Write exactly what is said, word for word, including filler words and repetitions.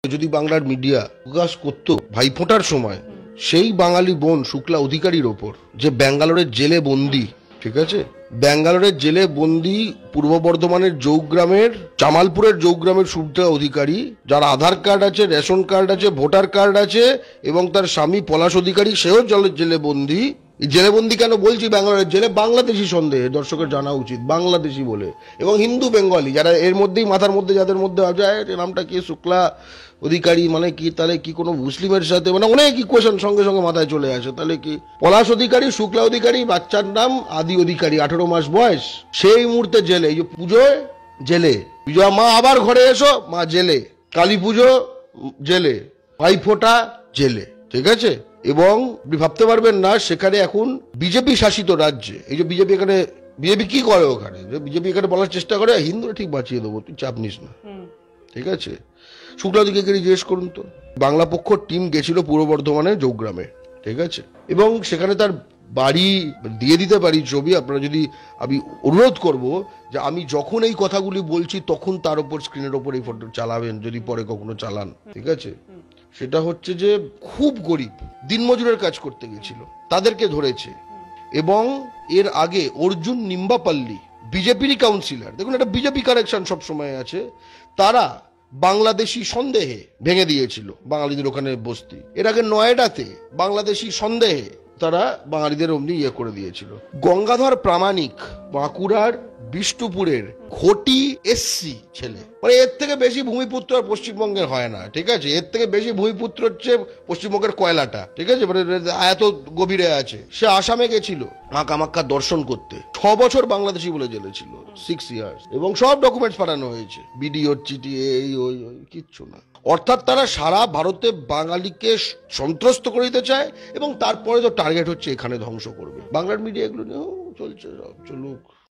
যদি বাংলার মিডিয়া প্রকাশ করত ভাইফোঁটার সময় সেই বাঙালি বোন শুক্লা অধিকারীর ওপর যে ব্যাঙ্গালোরের জেলে বন্দি, ঠিক আছে, ব্যাঙ্গালোরের জেলে বন্দি পূর্ব বর্ধমানের জৌগ্রামের জামালপুরের জৌগ্রামের শুক্লা অধিকারী, যার আধার কার্ড আছে, রেশন কার্ড আছে, ভোটার কার্ড আছে এবং তার স্বামী পলাশ অধিকারী সেও জেলে বন্দি। জেলেবন্দি কেন বলছি ব্যাঙ্গালোরের জেলে? বাংলাদেশি সন্দেহে, দর্শকের জানা উচিত, বাংলাদেশি বলে, এবং হিন্দু বেঙ্গলি যারা এর মধ্যেই মাথার মধ্যে যাদের মধ্যে যায় নামটা কি শুক্লা অধিকারী মানে কি, তাহলে কি কোনো মুসলিমের সাথে, মানে অনেক ইকুয়েশন সঙ্গে সঙ্গে মাথায় চলে আসে। তাহলে কি পলাশ অধিকারী, শুক্লা অধিকারী, বাচ্চার নাম আদি অধিকারী, আঠেরো মাস বয়স, সেই মুহূর্তে জেলে। এই যে পুজোয় জেলে, বিজয়া মা আবার ঘরে এসো, মা জেলে, কালী পুজো জেলে, ভাইফোঁটা জেলে, ঠিক আছে। এবং আপনি ভাবতে পারবেন না সেখানে এখন বিজেপি শাসিত রাজ্যে, এই যে বিজেপি এখানে, বিজেপি কি করে ওখানে, বিজেপি এখানে বলার চেষ্টা করে হিন্দুরা ঠিক বাঁচিয়ে দেবো, তুই চাপ নিস না, ঠিক আছে। শুক্লা অধিকারী জিজ্ঞেস করুন তো, বাংলা পক্ষ টিম গেছিল পূর্ব বর্ধমানে জৌগ্রামে, ঠিক আছে, এবং সেখানে তার বাড়ি দিয়ে দিতে পারি ছবি আপনারা যদি, আমি অনুরোধ করব যে আমি যখন এই কথাগুলি বলছি তখন তার উপর স্ক্রিনের ওপর এই ফটো চালাবেন, যদি পরে কখনো চালান, ঠিক আছে। সেটা হচ্ছে যে খুব গরিব দিনমজুরের কাজ করতে গেছিল, তাদেরকে ধরেছে। এবং এর আগে অর্জুন নিম্বাপাল্লি বিজেপিরই কাউন্সিলর, দেখুন একটা বিজেপি কানেকশন সবসময় আছে, তারা বাংলাদেশি সন্দেহে ভেঙে দিয়েছিল বাঙালিদের ওখানে বস্তি। এর আগে নয়ডাতে বাংলাদেশি সন্দেহে তারা বাঙালিদের অমনি ইয়ে করে দিয়েছিল। গঙ্গাধর প্রামাণিক বাঁকুড়ার বিষ্ণুপুরের ঘটি এসসি ছেলে, মানে এর থেকে বেশি ভূমিপুত্র আর পশ্চিমবঙ্গের হয় না, ঠিক আছে। এর থেকে বেশি ভূমিপুত্র হচ্ছে পশ্চিমবঙ্গের কয়লাটা, ঠিক আছে, মানে এত গভীরে আছে। সে আসামে গেছিল মা কামাখ্যা দর্শন করতে, ছ বছর বাংলাদেশি বলে জেলে ছিল, সিক্স ইয়ার্স, এবং সব ডকুমেন্টস পাঠানো হয়েছে, বিডিওর চিঠি, এই ওই ওই কিচ্ছু না। অর্থাৎ তারা সারা ভারতে বাঙালিকে সন্ত্রস্ত করে দিতে চায় এবং তারপরে তো টার্গেট হচ্ছে এখানে ধ্বংস করবে। বাংলার মিডিয়া এগুলো নিয়েও চলছে, সব চলুক।